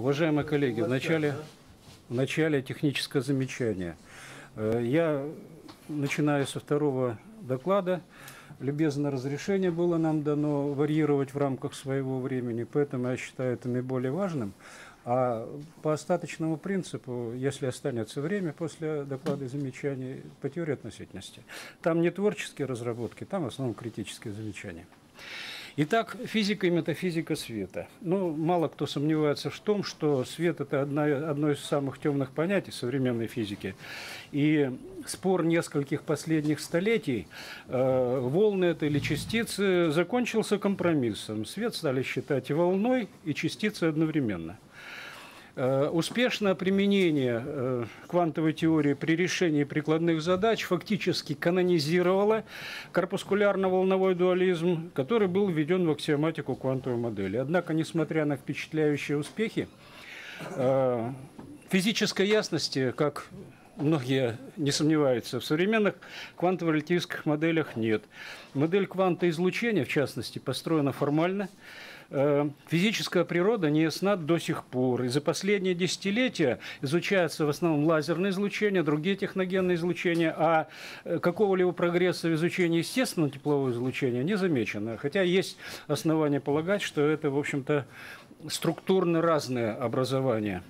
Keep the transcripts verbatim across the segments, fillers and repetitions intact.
Уважаемые коллеги, в начале, в начале техническое замечание. Я начинаю со второго доклада. Любезное разрешение было нам дано варьировать в рамках своего времени, поэтому я считаю это наиболее важным. А по остаточному принципу, если останется время после доклада и замечаний, по теории относительности. Там не творческие разработки, там в основном критические замечания. Итак, физика и метафизика света. Ну, мало кто сомневается в том, что свет – это одна, одно из самых темных понятий современной физики. И спор нескольких последних столетий, э, волны это или частицы, закончился компромиссом. Свет стали считать волной и частицей одновременно. Успешное применение квантовой теории при решении прикладных задач фактически канонизировало корпускулярно-волновой дуализм, который был введен в аксиоматику квантовой модели. Однако, несмотря на впечатляющие успехи, физической ясности, как многие не сомневаются, в современных квантово-релятивистских моделях нет. Модель квантоизлучения, в частности, построена формально. Физическая природа не ясна до сих пор. И за последние десятилетия изучается в основном лазерное излучение, другие техногенные излучения, а какого-либо прогресса в изучении естественного теплового излучения не замечено. Хотя есть основания полагать, что это, в общем-то, структурно разные образования.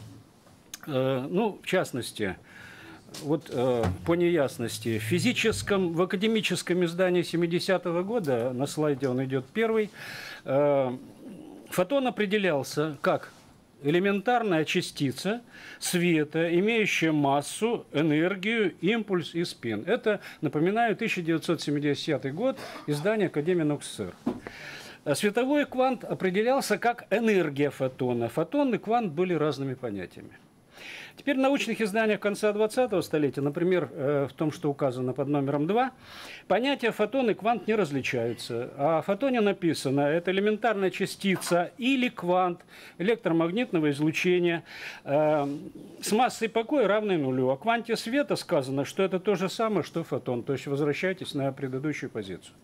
Ну, в частности, вот э, по неясности, в физическом, в академическом издании семидесятого года, на слайде он идет первый, э, фотон определялся как элементарная частица света, имеющая массу, энергию, импульс и спин. Это, напоминаю, тысяча девятьсот семидесятый год, издание Академии наук СССР. Световой квант определялся как энергия фотона. Фотон и квант были разными понятиями. Теперь в научных изданиях конца двадцатого столетия, например, в том, что указано под номером два, понятия фотон и квант не различаются. А в фотоне написано, это элементарная частица или квант электромагнитного излучения э, с массой покоя равной нулю. О кванте света сказано, что это то же самое, что фотон. То есть возвращайтесь на предыдущую позицию.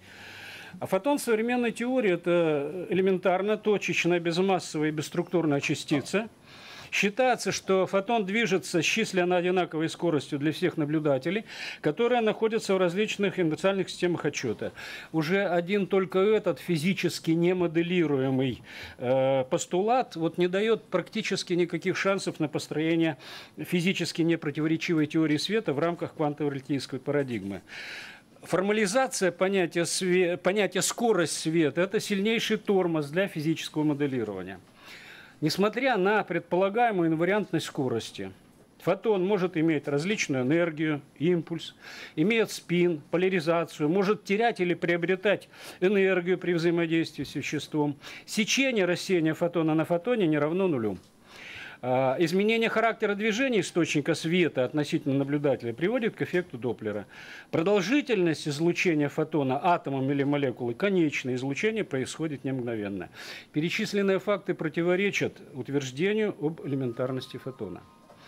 А фотон в современной теории – это элементарно точечная, безмассовая и бесструктурная частица. Считается, что фотон движется с численно одинаковой скоростью для всех наблюдателей, которые находятся в различных индустриальных системах отчета. Уже один только этот физически немоделируемый э, постулат вот, не дает практически никаких шансов на построение физически непротиворечивой теории света в рамках квантово-релятивистской парадигмы. Формализация понятия, све... понятия скорость света – это сильнейший тормоз для физического моделирования. Несмотря на предполагаемую инвариантность скорости, фотон может иметь различную энергию, импульс, имеет спин, поляризацию, может терять или приобретать энергию при взаимодействии с веществом. Сечение рассеяния фотона на фотоне не равно нулю. Изменение характера движения источника света относительно наблюдателя приводит к эффекту Доплера. Продолжительность излучения фотона атомом или молекулой конечное, излучение происходит не мгновенно. Перечисленные факты противоречат утверждению об элементарности фотона.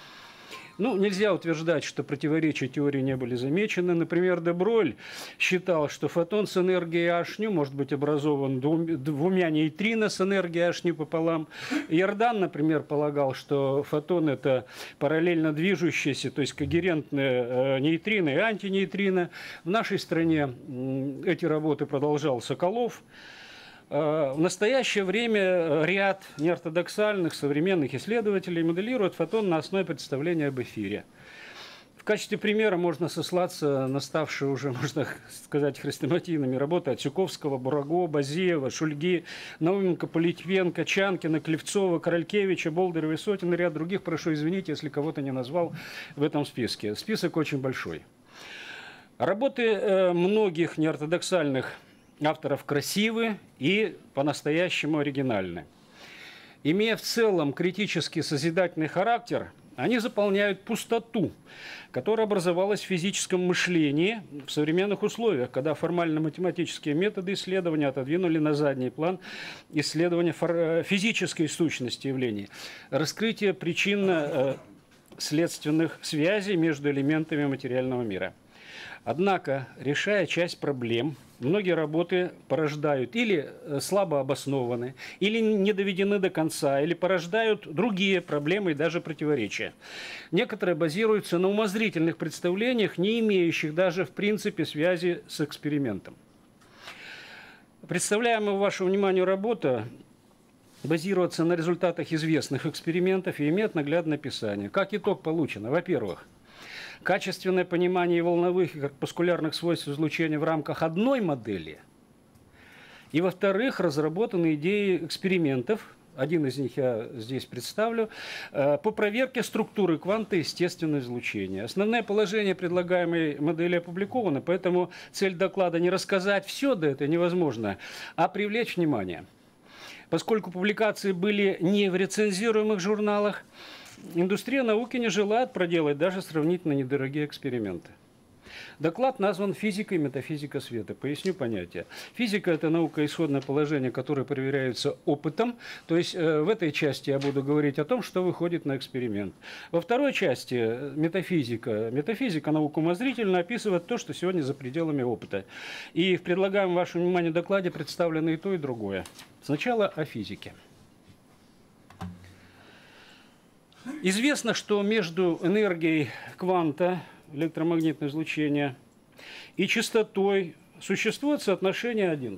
Ну, нельзя утверждать, что противоречия теории не были замечены. Например, де Бройль считал, что фотон с энергией H nu может быть образован двумя нейтрино с энергией H nu пополам. Йордан, например, полагал, что фотон – это параллельно движущиеся, то есть когерентные нейтрино и антинейтрино. В нашей стране эти работы продолжал Соколов. В настоящее время ряд неортодоксальных современных исследователей моделируют фотон на основе представления об эфире. В качестве примера можно сослаться на ставшие уже, можно сказать, хрестоматийными работы Отсюковского, Бураго, Базеева, Шульги, Науменко, Политвенко, Чанкина, Клевцова, Королькевича, Болдырева и сотен ряд других. Прошу извинить, если кого-то не назвал в этом списке. Список очень большой. Работы многих неортодоксальных авторов красивы и по-настоящему оригинальны. Имея в целом критический созидательный характер, они заполняют пустоту, которая образовалась в физическом мышлении в современных условиях, когда формально-математические методы исследования отодвинули на задний план исследования физической сущности явлений, раскрытие причинно-следственных связей между элементами материального мира. Однако, решая часть проблем, многие работы порождают или слабо обоснованы, или не доведены до конца, или порождают другие проблемы и даже противоречия. Некоторые базируются на умозрительных представлениях, не имеющих даже в принципе связи с экспериментом. Представляемая вашему вниманию работа базируется на результатах известных экспериментов и имеет наглядное описание. Как итог получено? Во-первых, качественное понимание волновых и корпускулярных свойств излучения в рамках одной модели. И, во-вторых, разработаны идеи экспериментов, один из них я здесь представлю, по проверке структуры кванта естественного излучения. Основные положения предлагаемой модели опубликованы, поэтому цель доклада не рассказать все, да это невозможно, а привлечь внимание. Поскольку публикации были не в рецензируемых журналах, индустрия науки не желает проделать даже сравнительно недорогие эксперименты. Доклад назван «Физика и метафизика света». Поясню понятие. Физика – это наука исходное положение, которое проверяется опытом. То есть э, в этой части я буду говорить о том, что выходит на эксперимент. Во второй части метафизика. Метафизика, наука умозрительно, описывает то, что сегодня за пределами опыта. И в предлагаемом вашему вниманию докладе представлено и то, и другое. Сначала о физике. Известно, что между энергией кванта, электромагнитное излучение, и частотой существует соотношение один,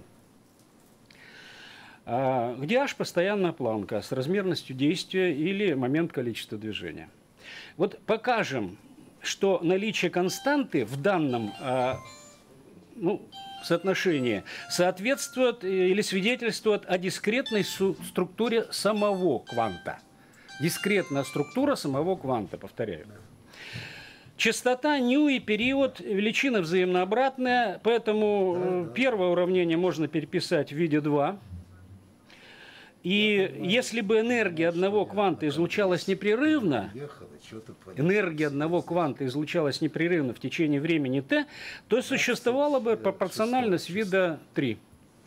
где h постоянная планка с размерностью действия или момент количества движения. Вот покажем, что наличие константы в данном ну, соотношении соответствует или свидетельствует о дискретной структуре самого кванта. Дискретная структура самого кванта, повторяю. Частота, ню и период – величина взаимно обратная, поэтому да, да. Первое уравнение можно переписать в виде два. И да, если бы энергия одного кванта излучалась непрерывно, энергия одного кванта излучалась непрерывно в течение времени t, то существовала бы пропорциональность вида три.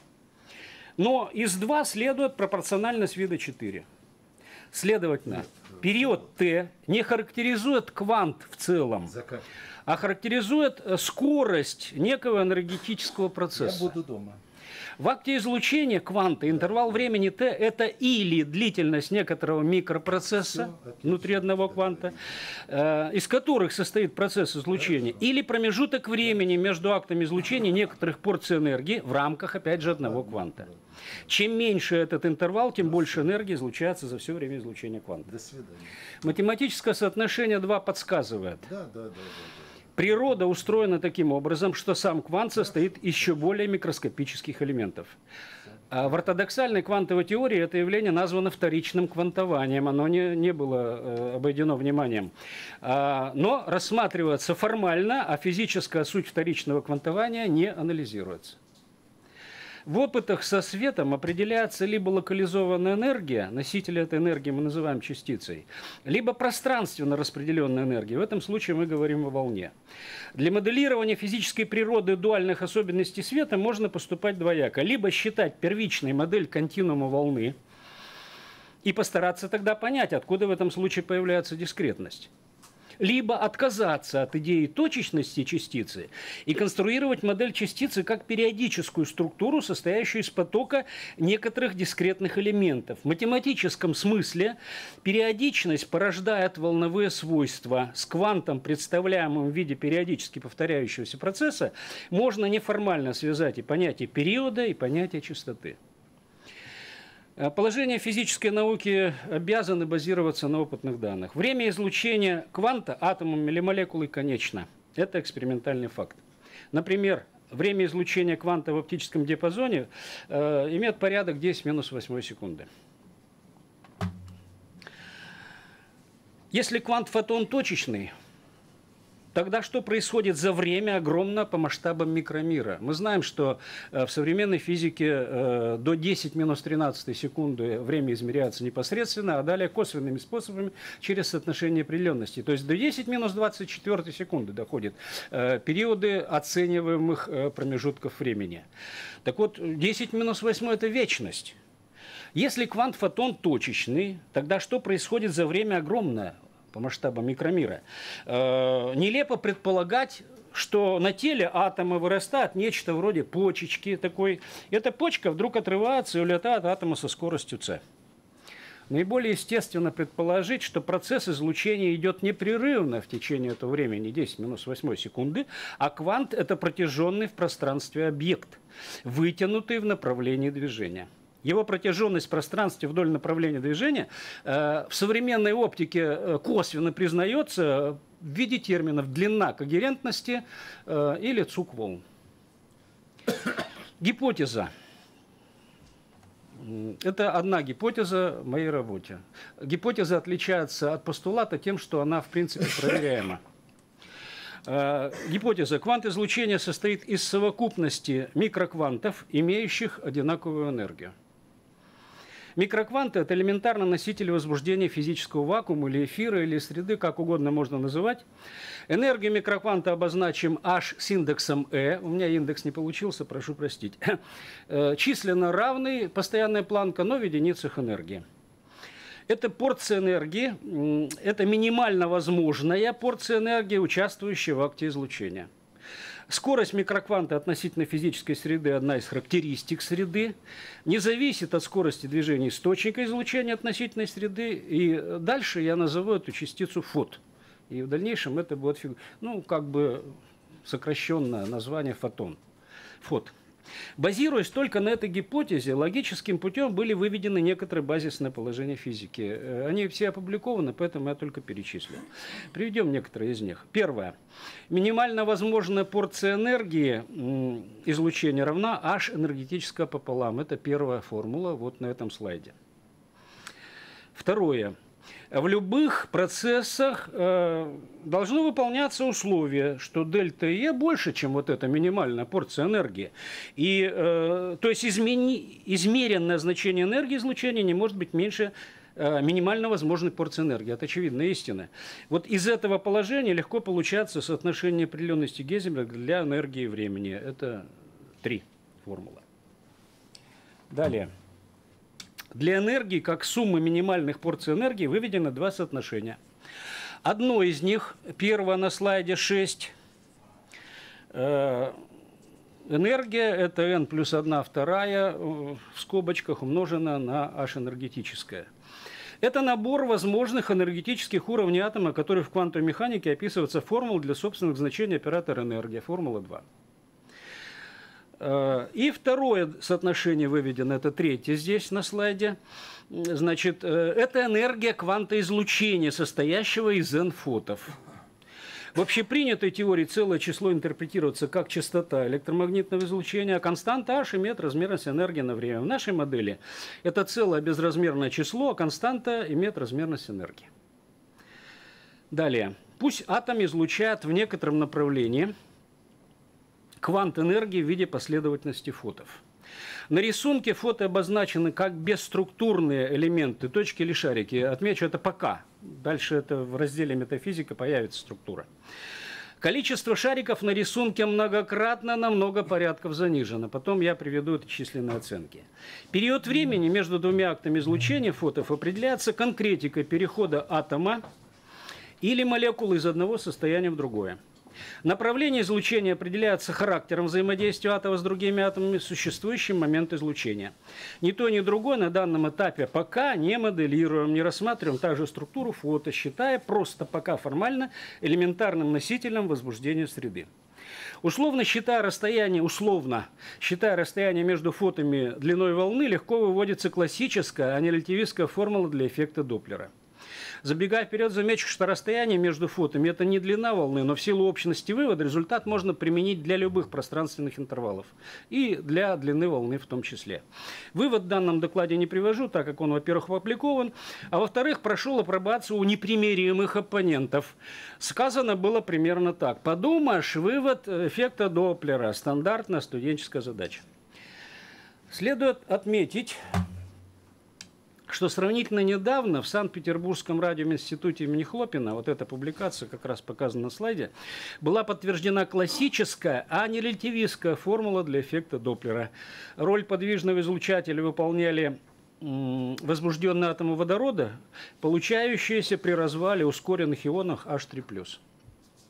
Но из два следует пропорциональность вида четыре. Следовательно, период t не характеризует квант в целом, а характеризует скорость некого энергетического процесса. Я буду дома. В акте излучения кванта интервал времени t – это или длительность некоторого микропроцесса внутри одного кванта, э, из которых состоит процесс излучения, или промежуток времени между актами излучения некоторых порций энергии в рамках, опять же, одного кванта. Чем меньше этот интервал, тем больше энергии излучается за все время излучения кванта. До свидания. Математическое соотношение два подсказывает. Да, да, да, да, да. Природа устроена таким образом, что сам квант состоит из еще более микроскопических элементов. А в ортодоксальной квантовой теории это явление названо вторичным квантованием. Оно не, не было э, обойдено вниманием. А, но рассматривается формально, а физическая суть вторичного квантования не анализируется. В опытах со светом определяется либо локализованная энергия, носитель этой энергии мы называем частицей, либо пространственно распределенная энергия. В этом случае мы говорим о волне. Для моделирования физической природы дуальных особенностей света можно поступать двояко. Либо считать первичной модель континуума волны и постараться тогда понять, откуда в этом случае появляется дискретность. Либо отказаться от идеи точечности частицы и конструировать модель частицы как периодическую структуру, состоящую из потока некоторых дискретных элементов. В математическом смысле периодичность порождает волновые свойства. С квантом, представляемым в виде периодически повторяющегося процесса, можно неформально связать и понятие периода, и понятие частоты. Положения физической науки обязаны базироваться на опытных данных. Время излучения кванта атомом или молекулой конечно. Это экспериментальный факт. Например, время излучения кванта в оптическом диапазоне э, имеет порядок десять в минус восьмой секунды. Если квант-фотон точечный, тогда что происходит за время огромно по масштабам микромира? Мы знаем, что в современной физике до десять в минус тринадцатой секунды время измеряется непосредственно, а далее косвенными способами через соотношение определенности. То есть до десять в минус двадцать четвёртой секунды доходят периоды оцениваемых промежутков времени. Так вот, десять в минус восьмой – это вечность. Если квант-фотон точечный, тогда что происходит за время огромное по масштабам микромира? Э, нелепо предполагать что на теле атома вырастает нечто вроде почечки такой. Эта почка вдруг отрывается и улетает от атома со скоростью c. Наиболее естественно предположить, что процесс излучения идет непрерывно в течение этого времени, десять минус восемь секунды, а квант – это протяженный в пространстве объект, вытянутый в направлении движения. Его протяженность в пространстве вдоль направления движения э, в современной оптике косвенно признается в виде терминов длина когерентности э, или цук волн. Гипотеза. Это одна гипотеза в моей работе. Гипотеза отличается от постулата тем, что она, в принципе, проверяема. Э, гипотеза. Квант излучения состоит из совокупности микроквантов, имеющих одинаковую энергию. Микрокванты – это элементарно носители возбуждения физического вакуума или эфира, или среды, как угодно можно называть. Энергию микрокванта обозначим H с индексом E. У меня индекс не получился, прошу простить. Численно равный, постоянная планка, но в единицах энергии. Это порция энергии, это минимально возможная порция энергии, участвующая в акте излучения. Скорость микрокванта относительно физической среды – одна из характеристик среды. Не зависит от скорости движения источника излучения относительной среды. И дальше я назову эту частицу фот. И в дальнейшем это будет, ну, как бы сокращенное название фотон. Фот. Базируясь только на этой гипотезе, логическим путем были выведены некоторые базисные положения физики. Они все опубликованы, поэтому я только перечислю. Приведем некоторые из них. Первое. Минимально возможная порция энергии излучения равна H энергетическое пополам. Это первая формула вот на этом слайде. Второе. В любых процессах э, должно выполняться условие, что дельта Е больше, чем вот эта минимальная порция энергии. И, э, то есть измени, измеренное значение энергии излучения не может быть меньше э, минимально возможной порции энергии. Это очевидная истина. Вот из этого положения легко получается соотношение определенности Гейзенберга для энергии и времени. Это три формулы. Далее. Для энергии, как суммы минимальных порций энергии, выведено два соотношения. Одно из них, первое на слайде шесть, э, энергия – это n плюс одна вторая в скобочках умножена на h энергетическое. Это набор возможных энергетических уровней атома, которые в квантовой механике описываются формулой для собственных значений оператора энергии, формула два. И второе соотношение выведено, это третье здесь на слайде. Значит, это энергия квантоизлучения, состоящего из n-фотов. В общепринятой теории целое число интерпретируется как частота электромагнитного излучения, а константа h имеет размерность энергии на время. В нашей модели это целое безразмерное число, а константа имеет размерность энергии. Далее. Пусть атом излучает в некотором направлении квант энергии в виде последовательности фотов. На рисунке фоты обозначены как бесструктурные элементы, точки или шарики. Отмечу это пока. Дальше это в разделе метафизика появится структура. Количество шариков на рисунке многократно на много порядков занижено. Потом я приведу эти численные оценки. Период времени между двумя актами излучения фотов определяется конкретикой перехода атома или молекулы из одного состояния в другое. Направление излучения определяется характером взаимодействия атома с другими атомами, существующим в момент излучения. Ни то, ни другое на данном этапе пока не моделируем, не рассматриваем также структуру фото, считая просто пока формально элементарным носителем возбуждения среды. Условно считая расстояние, условно считая расстояние между фотами длиной волны, легко выводится классическая, а не релятивистская формула для эффекта Доплера. Забегая вперед, замечу, что расстояние между фотами – это не длина волны, но в силу общности вывода результат можно применить для любых пространственных интервалов и для длины волны в том числе. Вывод в данном докладе не привожу, так как он, во-первых, опубликован, а во-вторых, прошел апробацию у непримиримых оппонентов. Сказано было примерно так. Подумаешь, вывод эффекта Доплера – стандартная студенческая задача. Следует отметить, что сравнительно недавно в Санкт-Петербургском радиоинституте имени Хлопина, вот эта публикация как раз показана на слайде, была подтверждена классическая, а не релятивистская формула для эффекта Доплера. Роль подвижного излучателя выполняли возбужденные атомы водорода, получающиеся при развале ускоренных ионах H три плюс.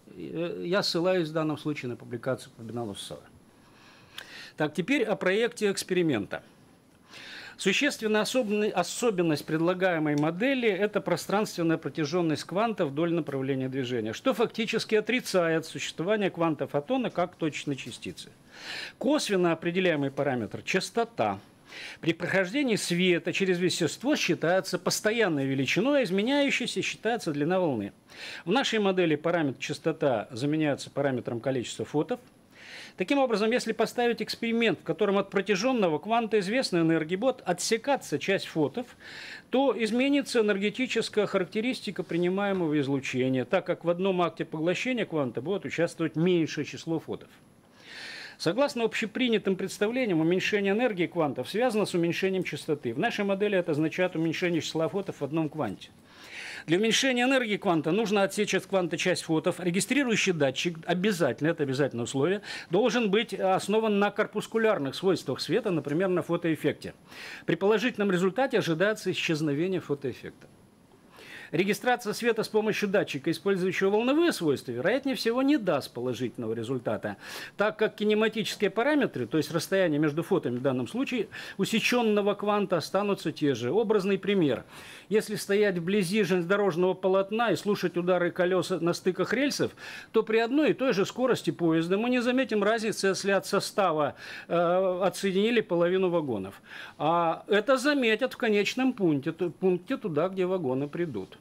Я ссылаюсь в данном случае на публикацию по Беналусова. Так, теперь о проекте эксперимента. Существенная особенность предлагаемой модели – это пространственная протяженность кванта вдоль направления движения, что фактически отрицает существование кванта фотона как точечной частицы. Косвенно определяемый параметр – частота. При прохождении света через вещество считается постоянной величиной, а изменяющейся считается длина волны. В нашей модели параметр частота заменяется параметром количества фотов. Таким образом, если поставить эксперимент, в котором от протяженного кванта известной энергии будет отсекаться часть фотов, то изменится энергетическая характеристика принимаемого излучения, так как в одном акте поглощения кванта будет участвовать меньшее число фотов. Согласно общепринятым представлениям, уменьшение энергии квантов связано с уменьшением частоты. В нашей модели это означает уменьшение числа фотов в одном кванте. Для уменьшения энергии кванта нужно отсечь от кванта часть фотов. Регистрирующий датчик обязательно, это обязательное условие, должен быть основан на корпускулярных свойствах света, например, на фотоэффекте. При положительном результате ожидается исчезновение фотоэффекта. Регистрация света с помощью датчика, использующего волновые свойства, вероятнее всего не даст положительного результата, так как кинематические параметры, то есть расстояние между фотами в данном случае, усеченного кванта останутся те же. Образный пример. Если стоять вблизи железнодорожного полотна и слушать удары колес на стыках рельсов, то при одной и той же скорости поезда мы не заметим разницы, если от состава э, отсоединили половину вагонов. А это заметят в конечном пункте, пункте туда, где вагоны придут.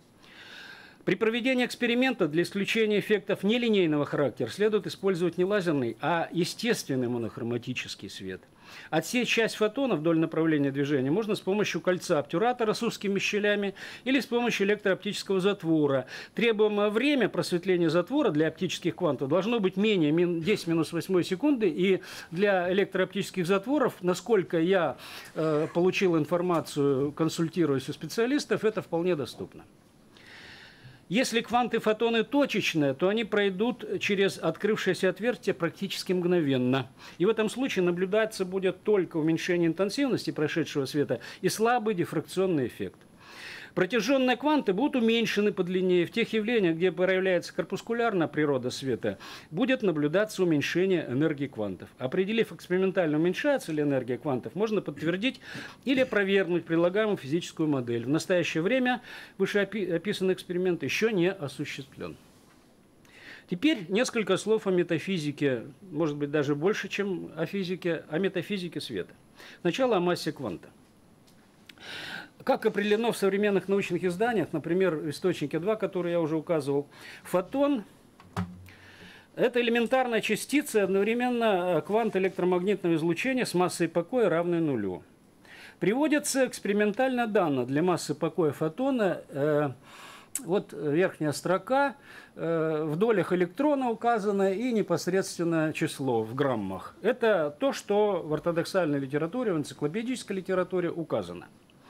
При проведении эксперимента для исключения эффектов нелинейного характера следует использовать не лазерный, а естественный монохроматический свет. Отсечь часть фотона вдоль направления движения можно с помощью кольца обтюратора с узкими щелями или с помощью электрооптического затвора. Требуемое время просветления затвора для оптических квантов должно быть менее десять минус восемь секунды, и для электрооптических затворов, насколько я э, получил информацию, консультируясь у специалистов, это вполне доступно. Если кванты фотоны точечные, то они пройдут через открывшееся отверстие практически мгновенно. И в этом случае наблюдаться будет только уменьшение интенсивности прошедшего света и слабый дифракционный эффект. Протяженные кванты будут уменьшены по длине. В тех явлениях, где проявляется корпускулярная природа света, будет наблюдаться уменьшение энергии квантов. Определив экспериментально, уменьшается ли энергия квантов, можно подтвердить или опровергнуть предлагаемую физическую модель. В настоящее время вышеописанный эксперимент еще не осуществлен. Теперь несколько слов о метафизике, может быть, даже больше, чем о физике, о метафизике света. Сначала о массе кванта. Как определено в современных научных изданиях, например, в источнике два, который я уже указывал, фотон – это элементарная частица, одновременно квант электромагнитного излучения с массой покоя, равной нулю. Приводятся экспериментально данные для массы покоя фотона. Э, вот верхняя строка, э, в долях электрона указано и непосредственно число в граммах. Это то, что в ортодоксальной литературе, в энциклопедической литературе указано.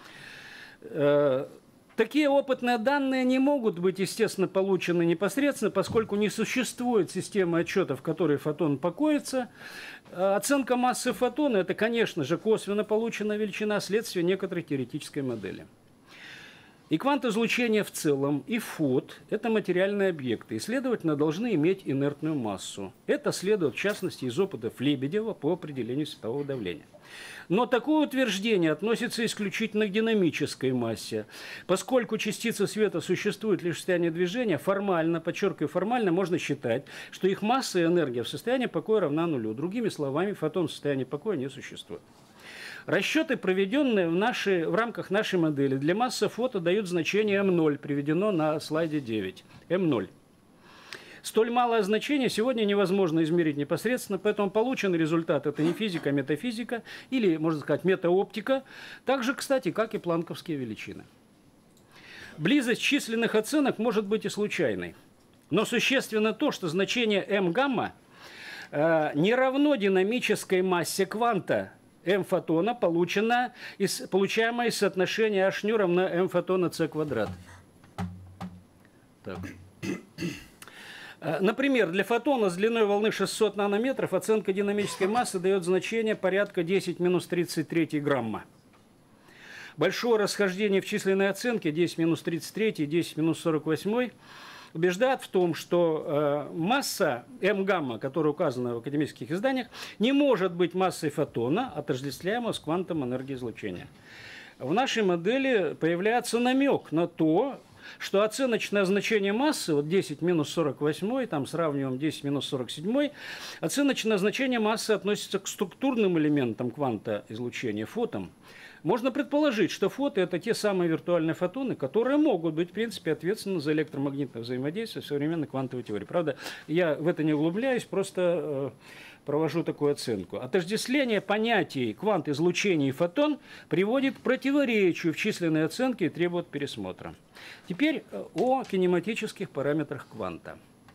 Такие опытные данные не могут быть, естественно, получены непосредственно, поскольку не существует системы отчетов, в которой фотон покоится. Оценка массы фотона – это, конечно же, косвенно полученная величина, следствие некоторой теоретической модели. И квант излучения в целом, и фот – это материальные объекты, и, следовательно, должны иметь инертную массу. Это следует, в частности, из опытов Лебедева по определению светового давления. Но такое утверждение относится исключительно к динамической массе. Поскольку частицы света существуют лишь в состоянии движения, формально, подчеркиваю, формально можно считать, что их масса и энергия в состоянии покоя равна нулю. Другими словами, фотон в состоянии покоя не существует. Расчеты, проведенные в, нашей, в рамках нашей модели, для массы фото дают значение эм ноль, приведено на слайде девять. эм ноль. Столь малое значение сегодня невозможно измерить непосредственно, поэтому полученный результат – это не физика, а метафизика, или, можно сказать, метаоптика, так же, кстати, как и планковские величины. Близость численных оценок может быть и случайной, но существенно то, что значение М-гамма э, не равно динамической массе кванта М-фотона, полученное из, получаемое из соотношения H ню равно М-фотона С квадрат. Так. Например, для фотона с длиной волны шестьсот нанометров оценка динамической массы дает значение порядка десять минус тридцать три грамма. Большое расхождение в численной оценке десять минус тридцать три и десять минус сорок восемь убеждает в том, что э, масса М-гамма, которая указана в академических изданиях, не может быть массой фотона, отождествляемой с квантом энергии излучения. В нашей модели появляется намек на то, что оценочное значение массы, вот десять минус сорок восемь, там сравниваем десять минус сорок семь, оценочное значение массы относится к структурным элементам кванта излучения, фотам. Можно предположить, что фоты – это те самые виртуальные фотоны, которые могут быть, в принципе, ответственны за электромагнитное взаимодействие в современной квантовой теории. Правда, я в это не углубляюсь, просто провожу такую оценку. Отождествление понятий квант, излучение и фотон приводит к противоречию в численной оценке и требует пересмотра. Теперь о кинематических параметрах кванта.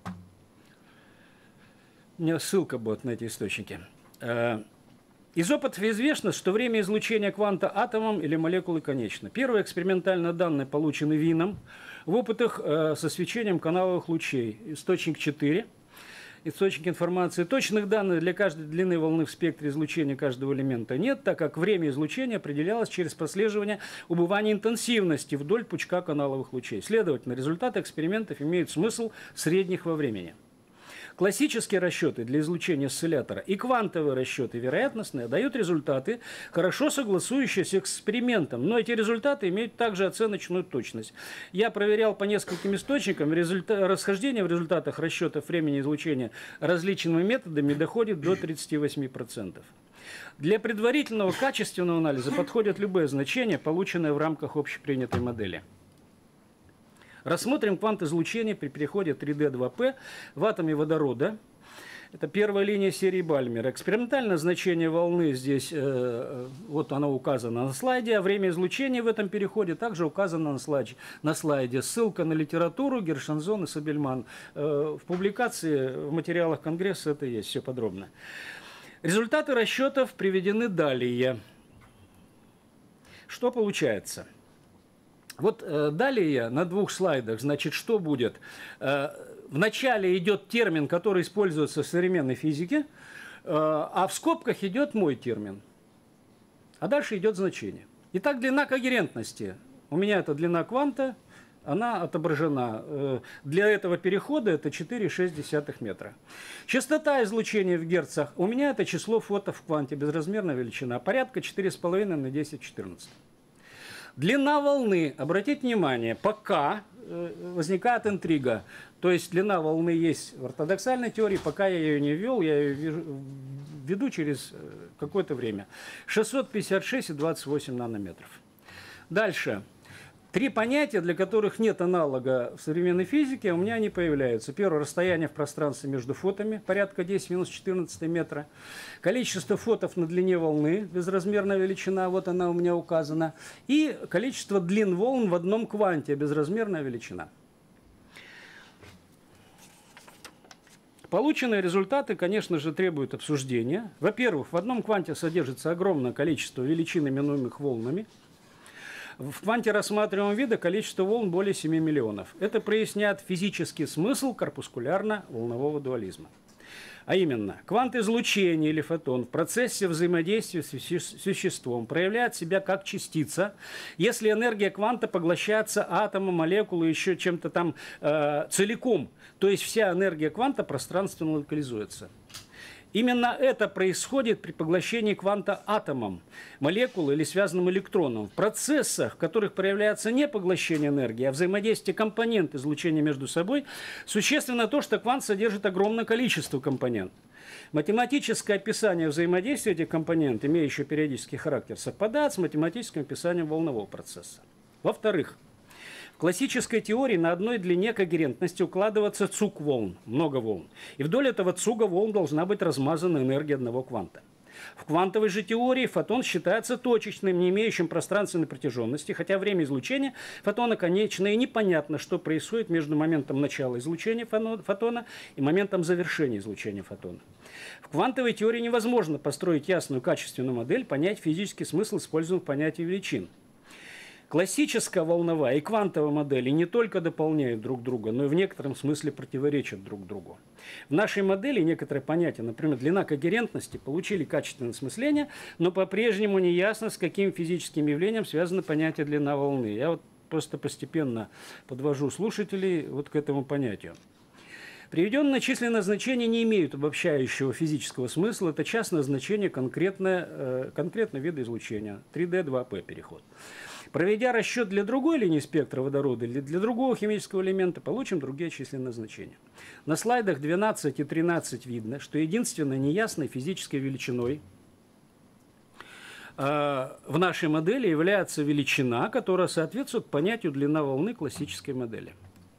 У меня ссылка будет на эти источники. Из опытов известно, что время излучения кванта атомом или молекулой конечно. Первые экспериментальные данные получены Вином в опытах со свечением каналовых лучей. Источник четыре. Источник информации. Точных данных для каждой длины волны в спектре излучения каждого элемента нет, так как время излучения определялось через прослеживание убывания интенсивности вдоль пучка каналовых лучей. Следовательно, результаты экспериментов имеют смысл средних во времени. Классические расчеты для излучения осциллятора и квантовые расчеты вероятностные дают результаты, хорошо согласующиеся с экспериментом, но эти результаты имеют также оценочную точность. Я проверял по нескольким источникам, результа... расхождение в результатах расчетов времени излучения различными методами доходит до тридцати восьми процентов. Для предварительного качественного анализа подходят любые значения, полученные в рамках общепринятой модели. Рассмотрим квант излучения при переходе три дэ два пэ в атоме водорода. Это первая линия серии Бальмера. Экспериментальное значение волны здесь, э, вот оно указано на слайде, а время излучения в этом переходе также указано на слайде. На слайде. Ссылка на литературу Гершензон и Сабельман. Э, в публикации, в материалах Конгресса это есть, все подробно. Результаты расчетов приведены далее. Что получается? Вот э, далее на двух слайдах, значит, что будет? Э, вначале идет термин, который используется в современной физике, э, а в скобках идет мой термин. А дальше идет значение. Итак, длина когерентности. У меня это длина кванта, она отображена. Э, для этого перехода это четыре целых шесть десятых метра. Частота излучения в герцах. У меня это число фотов в кванте, безразмерная величина, порядка четыре с половиной на десять в четырнадцатом. Длина волны, обратите внимание, пока возникает интрига, то есть длина волны есть в ортодоксальной теории, пока я ее не ввел, я ее введу через какое-то время. шестьсот пятьдесят шесть и двадцать восемь нанометров. Дальше. Три понятия, для которых нет аналога в современной физике, у меня они появляются. Первое – расстояние в пространстве между фотами, порядка десять в минус четырнадцать метра. Количество фотов на длине волны, безразмерная величина, вот она у меня указана. И количество длин волн в одном кванте, безразмерная величина. Полученные результаты, конечно же, требуют обсуждения. Во-первых, в одном кванте содержится огромное количество величин, именуемых волнами. В кванте рассматриваемого вида количество волн более семи миллионов. Это проясняет физический смысл корпускулярно-волнового дуализма. А именно, квант излучения или фотон в процессе взаимодействия с веществом проявляет себя как частица, если энергия кванта поглощается атомом, молекулой, еще чем-то там э, целиком. То есть вся энергия кванта пространственно локализуется. Именно это происходит при поглощении кванта атомом, молекулой или связанным электроном. В процессах, в которых проявляется не поглощение энергии, а взаимодействие компонент излучения между собой, существенно то, что квант содержит огромное количество компонент. Математическое описание взаимодействия этих компонент, имеющее периодический характер, совпадает с математическим описанием волнового процесса. Во-вторых, в классической теории на одной длине когерентности укладывается цуг волн, много волн. И вдоль этого цуга волн должна быть размазана энергия одного кванта. В квантовой же теории фотон считается точечным, не имеющим пространственной протяженности, хотя время излучения фотона конечное и непонятно, что происходит между моментом начала излучения фотона и моментом завершения излучения фотона. В квантовой теории невозможно построить ясную качественную модель, понять физический смысл используемых понятий величин. Классическая волновая и квантовая модели не только дополняют друг друга, но и в некотором смысле противоречат друг другу. В нашей модели некоторые понятия, например, длина когерентности, получили качественное осмысление, но по-прежнему не ясно, с каким физическим явлением связано понятие длина волны. Я вот просто постепенно подвожу слушателей вот к этому понятию. Приведенные численные значения не имеют обобщающего физического смысла. Это частное значение конкретно, конкретно вида излучения. три дэ два пэ переход. Проведя расчет для другой линии спектра водорода или для другого химического элемента, получим другие численные значения. На слайдах двенадцать и тринадцать видно, что единственной неясной физической величиной в нашей модели является величина, которая соответствует понятию длина волны классической модели.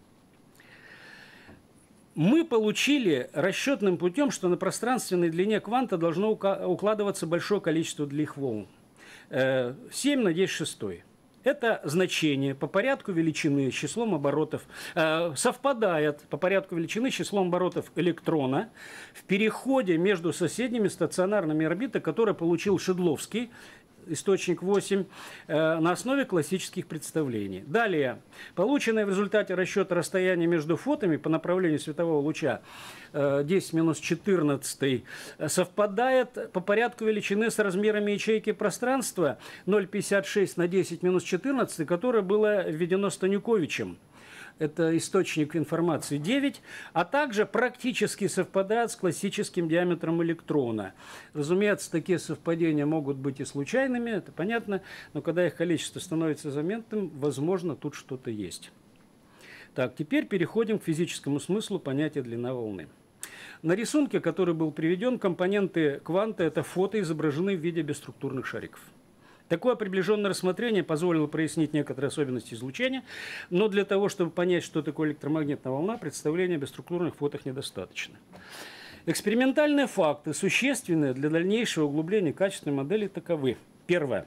Мы получили расчетным путем, что на пространственной длине кванта должно укладываться большое количество длинных волн. семь на десять шестой. Это значение по порядку величины с числом оборотов э, совпадает по порядку величины с числом оборотов электрона в переходе между соседними стационарными орбитами, который получил Шедловский, источник восемь, э, на основе классических представлений. Далее, полученное в результате расчета расстояние между фотами по направлению светового луча э, десять минус четырнадцать совпадает по порядку величины с размерами ячейки пространства ноль целых пятьдесят шесть на десять минус четырнадцать, которое было введено Станюковичем. Это источник информации девять, а также практически совпадает с классическим диаметром электрона. Разумеется, такие совпадения могут быть и случайными, это понятно, но когда их количество становится заметным, возможно, тут что-то есть. Так, теперь переходим к физическому смыслу понятия длина волны. На рисунке, который был приведен, компоненты кванта, это фото, изображены в виде бесструктурных шариков. Такое приближенное рассмотрение позволило прояснить некоторые особенности излучения, но для того, чтобы понять, что такое электромагнитная волна, представления о бесструктурных фотах недостаточно. Экспериментальные факты, существенные для дальнейшего углубления качественной модели, таковы. Первое.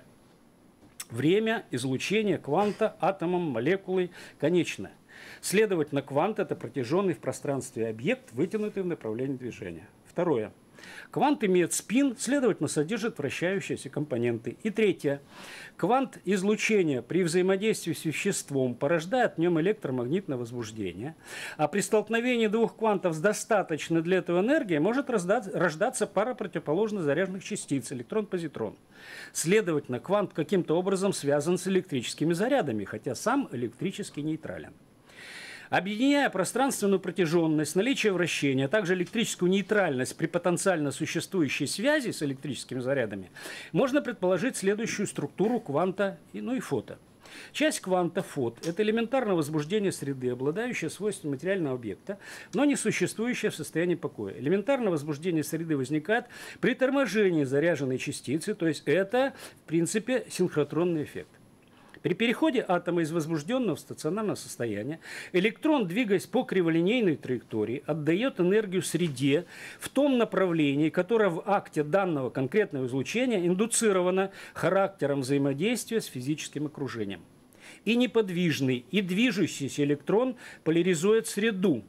Время излучения кванта атомом, молекулой конечное. Следовательно, квант – это протяженный в пространстве объект, вытянутый в направлении движения. Второе. Квант имеет спин, следовательно, содержит вращающиеся компоненты. И третье. Квант излучения при взаимодействии с веществом порождает в нем электромагнитное возбуждение, а при столкновении двух квантов с достаточной для этого энергией может рождаться пара противоположно заряженных частиц, электрон-позитрон. Следовательно, квант каким-то образом связан с электрическими зарядами, хотя сам электрически нейтрален. Объединяя пространственную протяженность, наличие вращения, а также электрическую нейтральность при потенциально существующей связи с электрическими зарядами, можно предположить следующую структуру кванта, ну и фото. Часть кванта фот – это элементарное возбуждение среды, обладающее свойствами материального объекта, но не существующее в состоянии покоя. Элементарное возбуждение среды возникает при торможении заряженной частицы, то есть это, в принципе, синхротронный эффект. При переходе атома из возбужденного в стационарное состояние электрон, двигаясь по криволинейной траектории, отдает энергию среде в том направлении, которое в акте данного конкретного излучения индуцировано характером взаимодействия с физическим окружением. И неподвижный, и движущийся электрон поляризует среду.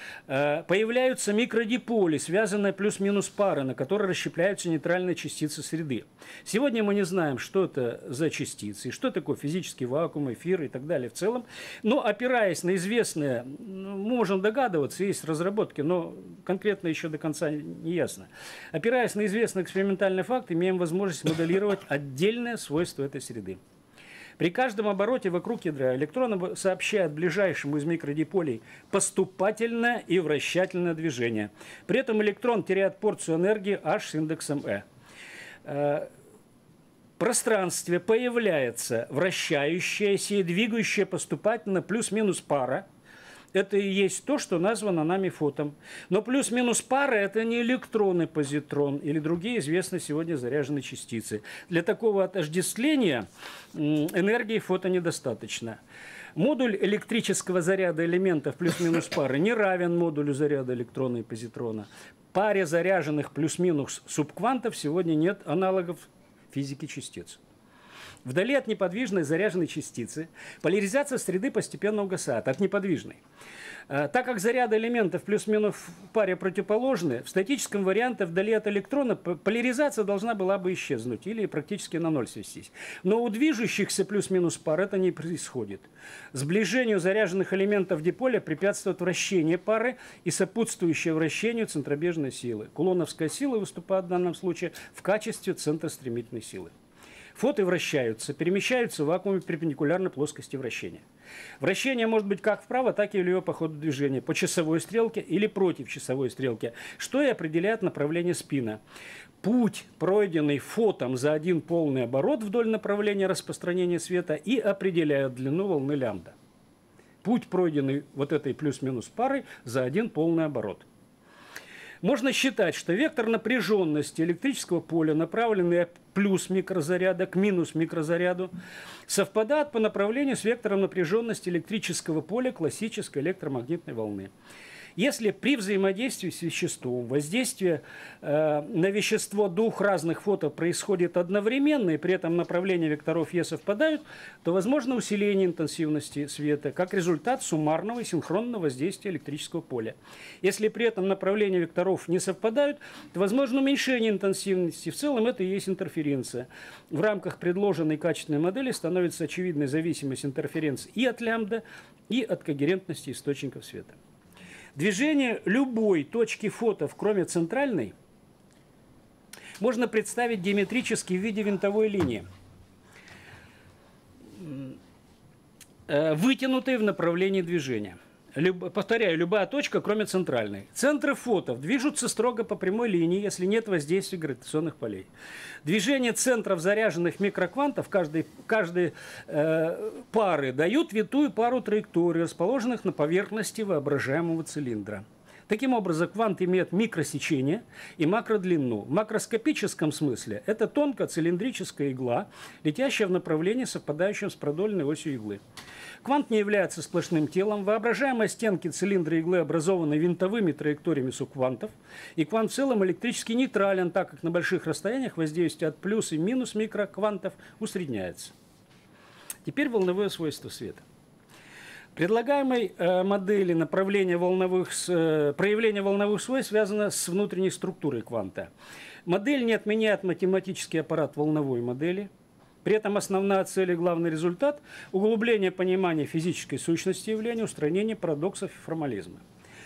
Появляются микродиполи, связанные плюс-минус пары, на которые расщепляются нейтральные частицы среды. Сегодня мы не знаем, что это за частицы, что такое физический вакуум, эфир и так далее в целом. Но опираясь на известные, мы можем догадываться, есть разработки, но конкретно еще до конца не ясно. Опираясь на известный экспериментальный факт, имеем возможность моделировать отдельные свойства этой среды. При каждом обороте вокруг ядра электрон сообщает ближайшему из микродиполей поступательное и вращательное движение. При этом электрон теряет порцию энергии H с индексом E. В пространстве появляется вращающаяся и двигающая поступательно плюс-минус пара. Это и есть то, что названо нами фотом. Но плюс-минус пара – это не электрон и позитрон или другие известные сегодня заряженные частицы. Для такого отождествления энергии фото недостаточно. Модуль электрического заряда элементов плюс-минус пары не равен модулю заряда электрона и позитрона. Паре заряженных плюс-минус субквантов сегодня нет аналогов физики частиц. Вдали от неподвижной заряженной частицы поляризация среды постепенно угасает от неподвижной. Так как заряды элементов плюс-минус в паре противоположны, в статическом варианте вдали от электрона поляризация должна была бы исчезнуть или практически на ноль свестись. Но у движущихся плюс-минус пар это не происходит. Сближению заряженных элементов диполя препятствует вращение пары и сопутствующее вращению центробежной силы. Кулоновская сила выступает в данном случае в качестве центростремительной силы. Фоты вращаются, перемещаются в вакууме перпендикулярно плоскости вращения. Вращение может быть как вправо, так и влево по ходу движения, по часовой стрелке или против часовой стрелки, что и определяет направление спина. Путь, пройденный фотом за один полный оборот вдоль направления распространения света, и определяет длину волны лямбда. Путь, пройденный вот этой плюс-минус парой за один полный оборот. Можно считать, что вектор напряженности электрического поля, направленный от плюс микрозаряда к минус микрозаряду, совпадает по направлению с вектором напряженности электрического поля классической электромагнитной волны. Если при взаимодействии с веществом воздействие э, на вещество двух разных фотов происходит одновременно, и при этом направления векторов Е совпадают, то возможно усиление интенсивности света как результат суммарного и синхронного воздействия электрического поля. Если при этом направления векторов не совпадают, то возможно уменьшение интенсивности. В целом это и есть интерференция. В рамках предложенной качественной модели становится очевидной зависимость интерференции и от лямбда, и от когерентности источников света. Движение любой точки фотов, кроме центральной, можно представить геометрически в виде винтовой линии, вытянутой в направлении движения. Люб, повторяю, любая точка, кроме центральной. Центры фотов движутся строго по прямой линии, если нет воздействия гравитационных полей. Движение центров заряженных микроквантов каждой, каждой э, пары дают витую пару траекторий, расположенных на поверхности воображаемого цилиндра. Таким образом, квант имеет микросечение и макродлину. В макроскопическом смысле это тонкая цилиндрическая игла, летящая в направлении, совпадающем с продольной осью иглы. Квант не является сплошным телом. Воображаемые стенки цилиндра иглы образованы винтовыми траекториями субквантов. И квант в целом электрически нейтрален, так как на больших расстояниях воздействие от плюс и минус микроквантов усредняется. Теперь волновые свойства света. Предлагаемой э, модели направления волновых, э, проявления волновых свойств связано с внутренней структурой кванта. Модель не отменяет математический аппарат волновой модели. При этом основная цель и главный результат – углубление понимания физической сущности явления, устранение парадоксов и формализма.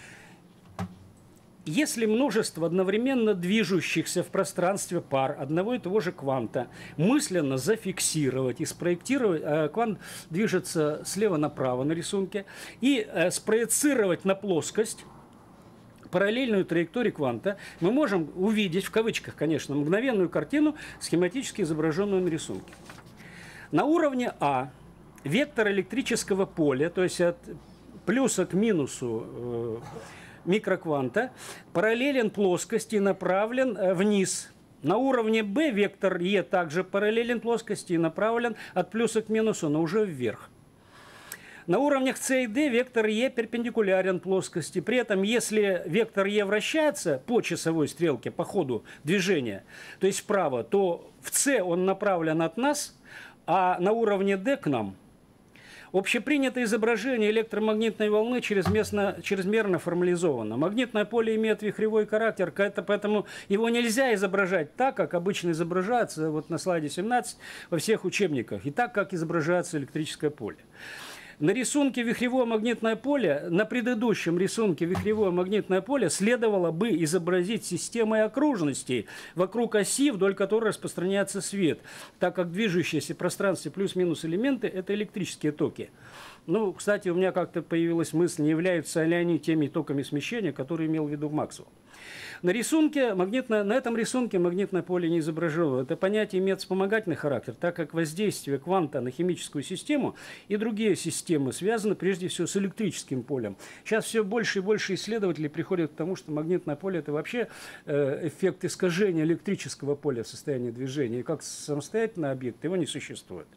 Если множество одновременно движущихся в пространстве пар одного и того же кванта мысленно зафиксировать и спроектировать, э, квант движется слева направо на рисунке, и э, спроецировать на плоскость параллельную траекторию кванта, мы можем увидеть, в кавычках, конечно, мгновенную картину, схематически изображенную на рисунке. На уровне А вектор электрического поля, то есть от плюса к минусу э, микрокванта, параллелен плоскости и направлен э, вниз. На уровне Б вектор Е также параллелен плоскости и направлен от плюса к минусу, но уже вверх. На уровнях С и Д вектор Е перпендикулярен плоскости. При этом, если вектор Е вращается по часовой стрелке, по ходу движения, то есть вправо, то в С он направлен от нас, а на уровне Д к нам. Общепринятое изображение электромагнитной волны чрезмерно, чрезмерно формализовано. Магнитное поле имеет вихревой характер, поэтому его нельзя изображать так, как обычно изображается вот на слайде семнадцать во всех учебниках, и так, как изображается электрическое поле. На рисунке вихревое магнитное поле, на предыдущем рисунке вихревое магнитное поле следовало бы изобразить системой окружностей вокруг оси, вдоль которой распространяется свет, так как движущиеся в пространстве плюс-минус элементы – это электрические токи. Ну, кстати, у меня как-то появилась мысль, не являются ли они теми токами смещения, которые имел в виду Максвелл. На рисунке, магнитное, на этом рисунке магнитное поле не изображено. Это понятие имеет вспомогательный характер, так как воздействие кванта на химическую систему и другие системы связаны прежде всего с электрическим полем. Сейчас все больше и больше исследователей приходят к тому, что магнитное поле – это вообще э, эффект искажения электрического поля в состоянии движения. И как самостоятельный объект его не существует.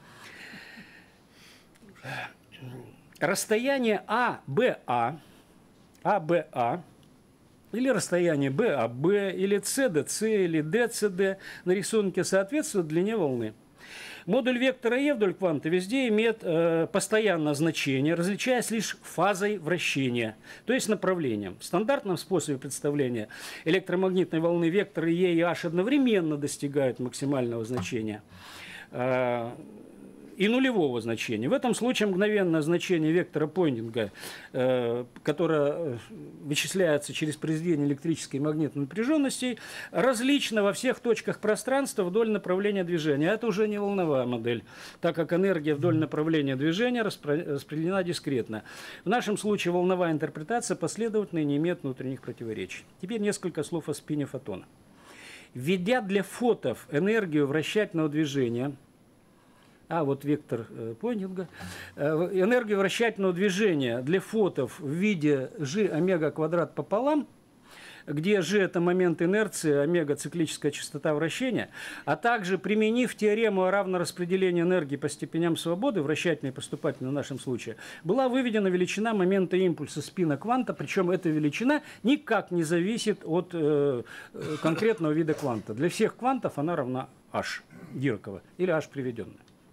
Расстояние А Б А, А Б А, или расстояние бэ а бэ, или цэ дэ цэ, или дэ цэ дэ на рисунке соответствует длине волны. Модуль вектора Е вдоль кванта везде имеет э, постоянное значение, различаясь лишь фазой вращения, то есть направлением. В стандартном способе представления электромагнитной волны векторы Е и H одновременно достигают максимального значения. Э, и нулевого значения. В этом случае мгновенное значение вектора Пойнтинга, э, которое вычисляется через произведение электрической и магнитной напряженности, различно во всех точках пространства вдоль направления движения. Это уже не волновая модель, так как энергия вдоль направления движения распределена дискретно. В нашем случае волновая интерпретация последовательна и не имеет внутренних противоречий. Теперь несколько слов о спине фотона. Введя для фотов энергию вращательного движения, а вот вектор э, Пойнтинга, э, энергию вращательного движения для фотов в виде g омега квадрат пополам, где g – это момент инерции, омега – циклическая частота вращения, а также применив теорему о равнораспределении энергии по степеням свободы, вращательной и поступательной в нашем случае, была выведена величина момента импульса спина кванта, причем эта величина никак не зависит от э, конкретного вида кванта. Для всех квантов она равна h Диракова или h приведенная.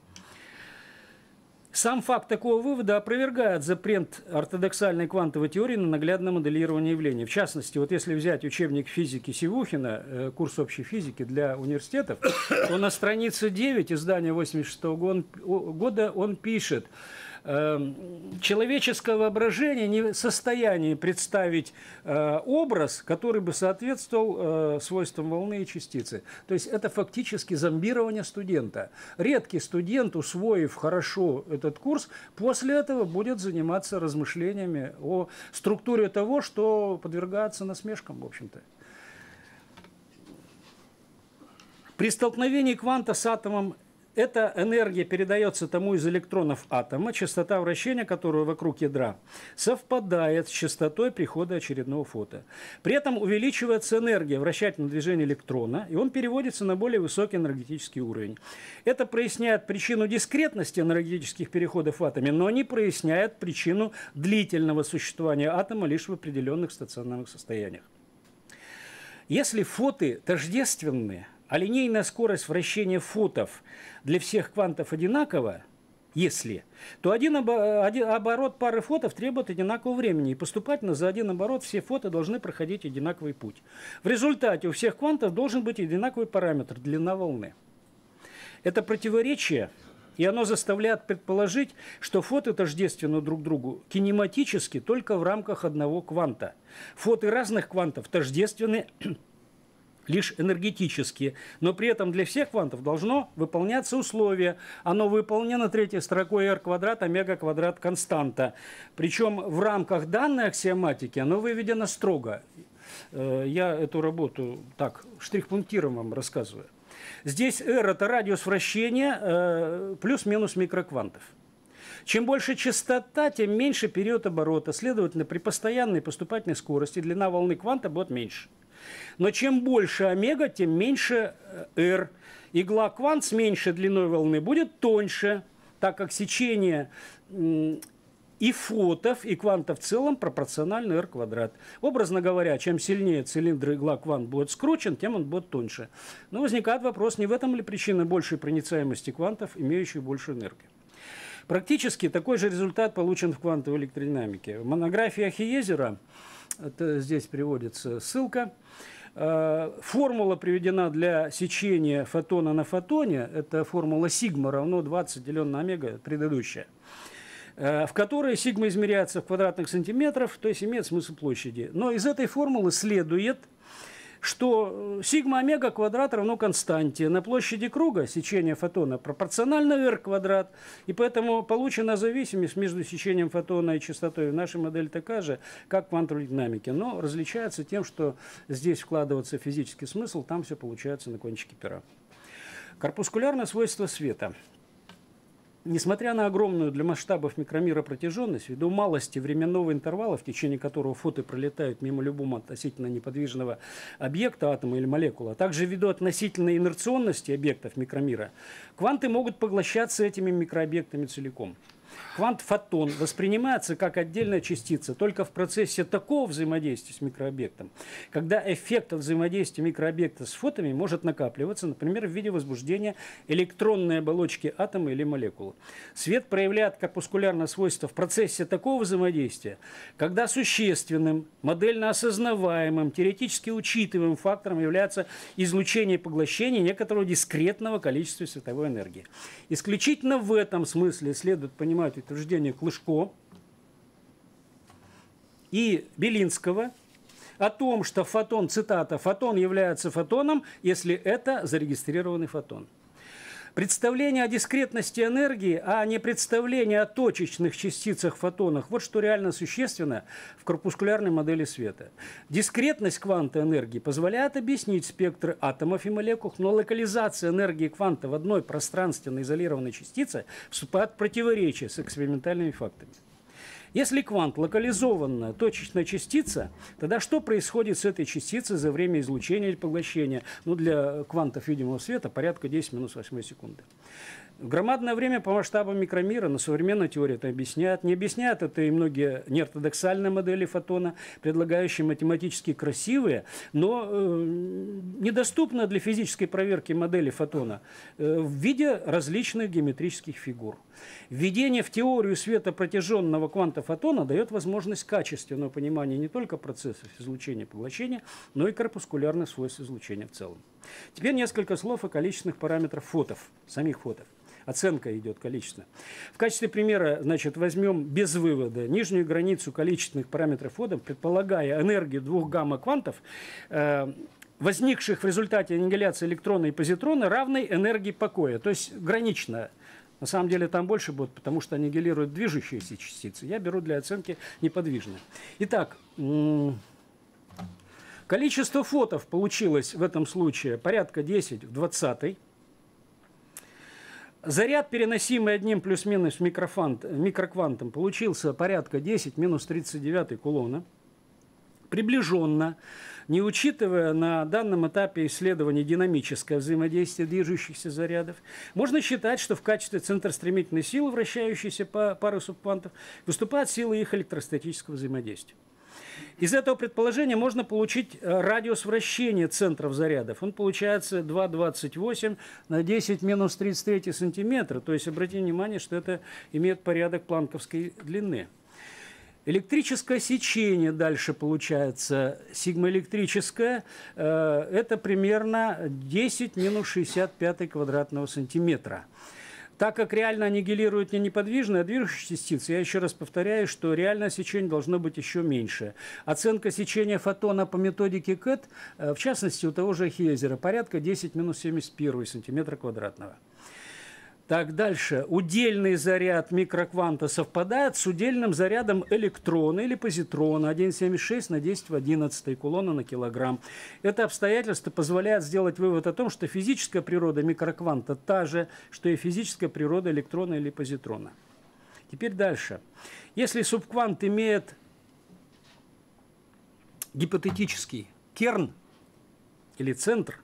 Сам факт такого вывода опровергает запрет ортодоксальной квантовой теории на наглядное моделирование явлений. В частности, вот если взять учебник физики Сивухина, курс общей физики для университетов, то на странице девять издания восемьдесят шестого года он пишет: человеческое воображение не в состоянии представить э, образ, который бы соответствовал э, свойствам волны и частицы. То есть это фактически зомбирование студента. Редкий студент, усвоив хорошо этот курс, после этого будет заниматься размышлениями о структуре того, что подвергается насмешкам, в общем-то. При столкновении кванта с атомом эта энергия передается тому из электронов атома, частота вращения которого вокруг ядра совпадает с частотой прихода очередного фото. При этом увеличивается энергия вращательного движения электрона, и он переводится на более высокий энергетический уровень. Это проясняет причину дискретности энергетических переходов в атоме, но не проясняет причину длительного существования атома лишь в определенных стационарных состояниях. Если фоты тождественны, а линейная скорость вращения фотов для всех квантов одинакова, если, то один оборот пары фотов требует одинакового времени, и поступательно за один оборот все фоты должны проходить одинаковый путь. В результате у всех квантов должен быть одинаковый параметр – длина волны. Это противоречие, и оно заставляет предположить, что фоты тождественны друг другу кинематически только в рамках одного кванта. Фоты разных квантов тождественны лишь энергетически, но при этом для всех квантов должно выполняться условие. Оно выполнено третьей строкой r квадрат омега квадрат константа. Причем в рамках данной аксиоматики оно выведено строго. Я эту работу так штрих-пунктиром вам рассказываю. Здесь r – это радиус вращения плюс-минус микроквантов. Чем больше частота, тем меньше период оборота. Следовательно, при постоянной поступательной скорости длина волны кванта будет меньше. Но чем больше омега, тем меньше r. Игла квант с меньшей длиной волны будет тоньше, так как сечение и фотов, и квантов в целом пропорционально r квадрат. Образно говоря, чем сильнее цилиндр игла квант будет скручен, тем он будет тоньше. Но возникает вопрос, не в этом ли причина большей проницаемости квантов, имеющих большую энергию. Практически такой же результат получен в квантовой электродинамике. В монографии Ахиезера, это здесь приводится ссылка, формула приведена для сечения фотона на фотоне, это формула сигма равно двадцать деленное на омега, предыдущая, в которой сигма измеряется в квадратных сантиметрах, то есть имеет смысл площади. Но из этой формулы следует, что сигма омега квадрат равно константе. На площади круга сечение фотона пропорционально r квадрат, и поэтому получена зависимость между сечением фотона и частотой в нашей модели такая же, как в квантовой динамике, но различается тем, что здесь вкладывается физический смысл, там все получается на кончике пера. Корпускулярное свойство света. Несмотря на огромную для масштабов микромира протяженность, ввиду малости временного интервала, в течение которого фоты пролетают мимо любого относительно неподвижного объекта, атома или молекулы, а также ввиду относительной инерционности объектов микромира, кванты могут поглощаться этими микрообъектами целиком. Квант-фотон воспринимается как отдельная частица только в процессе такого взаимодействия с микрообъектом, когда эффект от взаимодействия микрообъекта с фотонами может накапливаться, например, в виде возбуждения электронной оболочки атома или молекулы. Свет проявляет корпускулярное свойство в процессе такого взаимодействия, когда существенным, модельно осознаваемым, теоретически учитываемым фактором является излучение и поглощение некоторого дискретного количества световой энергии. Исключительно в этом смысле следует понимать утверждение Клышко и Белинского о том, что фотон, цитата, «фотон является фотоном, если это зарегистрированный фотон». Представление о дискретности энергии, а не представление о точечных частицах фотонах, вот что реально существенно в корпускулярной модели света. Дискретность кванта энергии позволяет объяснить спектры атомов и молекул, но локализация энергии кванта в одной пространственно изолированной частице вступает в противоречие с экспериментальными фактами. Если квант – локализованная точечная частица, тогда что происходит с этой частицей за время излучения или поглощения? Ну, для квантов видимого света порядка десять минус восьмой секунды. В громадное время по масштабам микромира, но современная теория это объясняет. Не объясняют это и многие неортодоксальные модели фотона, предлагающие математически красивые, но э, недоступные для физической проверки модели фотона э, в виде различных геометрических фигур. Введение в теорию светопротяженного кванта фотона дает возможность качественного понимания не только процессов излучения и поглощения, но и корпускулярных свойств излучения в целом. Теперь несколько слов о количественных параметрах фотов, самих фотов. Оценка идет количественно. В качестве примера, значит, возьмем без вывода нижнюю границу количественных параметров фотов, предполагая энергию двух гамма-квантов, э, возникших в результате аннигиляции электрона и позитрона, равной энергии покоя, то есть граничная. На самом деле там больше будет, потому что аннигилируют движущиеся частицы. Я беру для оценки неподвижные. Итак, количество фотов получилось в этом случае порядка десять в двадцатой. Заряд, переносимый одним плюс-минус микроквантом, получился порядка десять минус тридцать девять кулона. Приближенно, не учитывая на данном этапе исследования динамическое взаимодействие движущихся зарядов, можно считать, что в качестве центростремительной силы, вращающейся по парусу квантов, выступает сила их электростатического взаимодействия. Из этого предположения можно получить радиус вращения центров зарядов. Он получается два двадцать восемь на десять минус тридцать три сантиметра. То есть обратите внимание, что это имеет порядок планковской длины. Электрическое сечение дальше получается сигмоэлектрическое. Это примерно десять минус шестьдесят пять квадратного сантиметра. Так как реально аннигилируют не неподвижные, а движущие частицы, я еще раз повторяю, что реальное сечение должно быть еще меньше. Оценка сечения фотона по методике Кэт, в частности, у того же Хейзера, порядка десять минус семьдесят один сантиметра квадратного. Так, дальше. Удельный заряд микрокванта совпадает с удельным зарядом электрона или позитрона один целых семьдесят шесть на десять в одиннадцатой кулона на килограмм. Это обстоятельство позволяет сделать вывод о том, что физическая природа микрокванта та же, что и физическая природа электрона или позитрона. Теперь дальше. Если субквант имеет гипотетический керн или центр,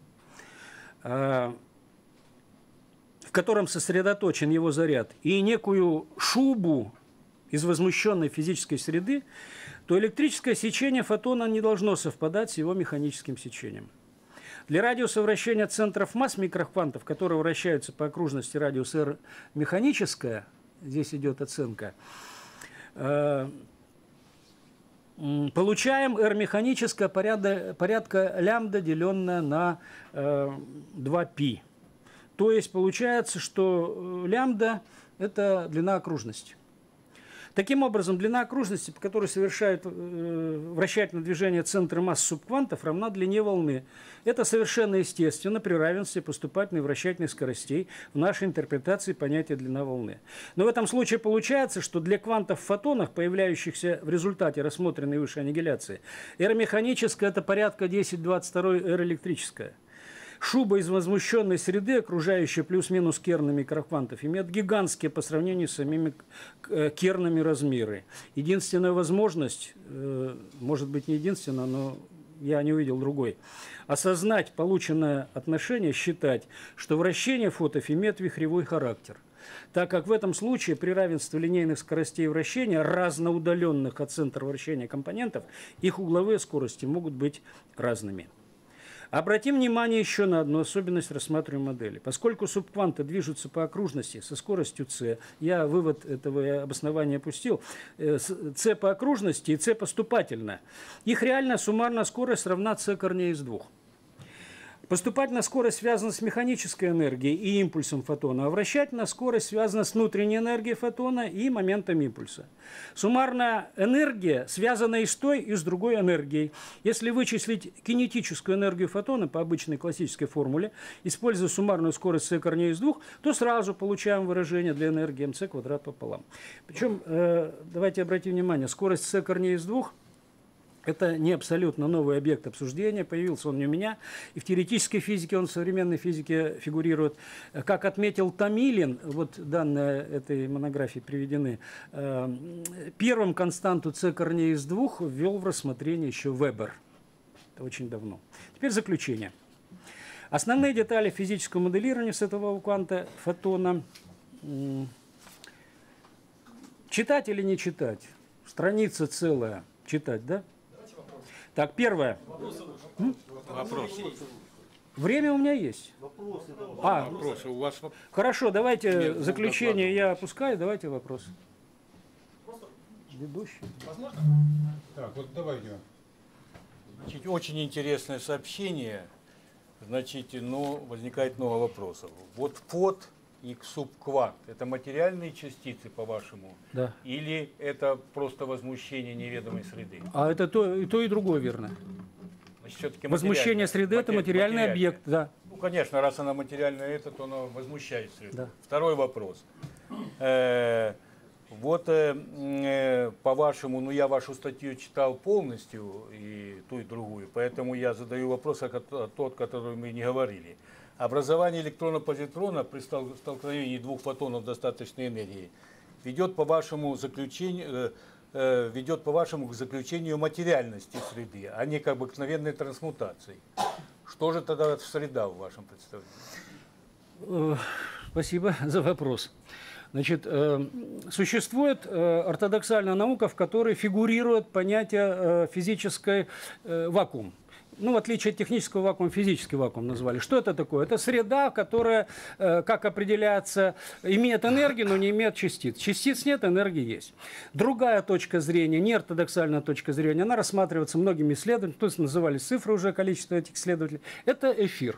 в котором сосредоточен его заряд, и некую шубу из возмущенной физической среды, то электрическое сечение фотона не должно совпадать с его механическим сечением. Для радиуса вращения центров масс микроквантов, которые вращаются по окружности радиус r механическая, здесь идет оценка, получаем r механическое порядка, порядка лямбда, деленное на два пи. То есть получается, что лямбда – это длина окружности. Таким образом, длина окружности, по которой совершают э, вращательное движение центра масс субквантов, равна длине волны. Это совершенно естественно при равенстве поступательной и вращательных скоростей в нашей интерпретации понятия длина волны. Но в этом случае получается, что для квантов в фотонах, появляющихся в результате рассмотренной выше аннигиляции, r механическая – это порядка десять в двадцать два r электрическая. Шуба из возмущенной среды, окружающая плюс-минус керны микроквантов, имеет гигантские по сравнению с самими кернами размеры. Единственная возможность, может быть не единственная, но я не увидел другой, осознать полученное отношение, считать, что вращение фотов имеет вихревой характер. так как в этом случае при равенстве линейных скоростей вращения, разноудаленных от центра вращения компонентов, их угловые скорости могут быть разными. Обратим внимание еще на одну особенность рассматриваемой модели. Поскольку субкванты движутся по окружности со скоростью c, я вывод этого обоснования опустил, c по окружности и c поступательно, их реальная суммарная скорость равна c корней из двух. Поступательная скорость связана с механической энергией и импульсом фотона, а вращательная скорость связана с внутренней энергией фотона и моментом импульса. Суммарная энергия связана и с той, и с другой энергией. Если вычислить кинетическую энергию фотона по обычной классической формуле, используя суммарную скорость c корней из двух, то сразу получаем выражение для энергии mc квадрат пополам. Причем, давайте обратим внимание, скорость c корней из двух – это не абсолютно новый объект обсуждения, появился он не у меня, и в теоретической физике он в современной физике фигурирует. Как отметил Томилин, вот данные этой монографии приведены, первым константу c корней из двух ввел в рассмотрение еще Вебер. Это очень давно. Теперь заключение. Основные детали физического моделирования светового кванта фотона. Читать или не читать? Страница целая. Читать, да? Так, первое. Вопрос. Время у меня есть. А, Вопросы у вас? хорошо, давайте Нет, заключение я опускаю, давайте вопрос. Ведущий. Так, вот давайте. Значит, очень интересное сообщение. Значит, но возникает много вопросов. Вот фот и субквант – это материальные частицы, по-вашему? Да. Или это просто возмущение неведомой среды? А это то, и то, и другое верно. Значит, все-таки Возмущение среды – это материальный материальное. объект, да. Ну, конечно, раз она материальная, это, то она возмущает среду. Да. Второй вопрос. Э, вот, э, э, по-вашему, ну, я вашу статью читал полностью, и ту, и другую, поэтому я задаю вопрос, о тот, который мы не говорили. Образование электрона-позитрона при столкновении двух фотонов достаточной энергии ведет, по-вашему, заключению, э, ведет, по-вашему, к заключению материальности среды, а не к обыкновенной трансмутации. Что же тогда среда в вашем представлении? Спасибо за вопрос. Значит, существует ортодоксальная наука, в которой фигурирует понятие физической вакуум. Ну, в отличие от технического вакуума, физический вакуум назвали. Что это такое? Это среда, которая, как определяется, имеет энергию, но не имеет частиц. Частиц нет, энергии есть. Другая точка зрения, не ортодоксальная точка зрения, она рассматривается многими исследователями, то есть назывались цифры уже, количество этих исследователей. Это эфир.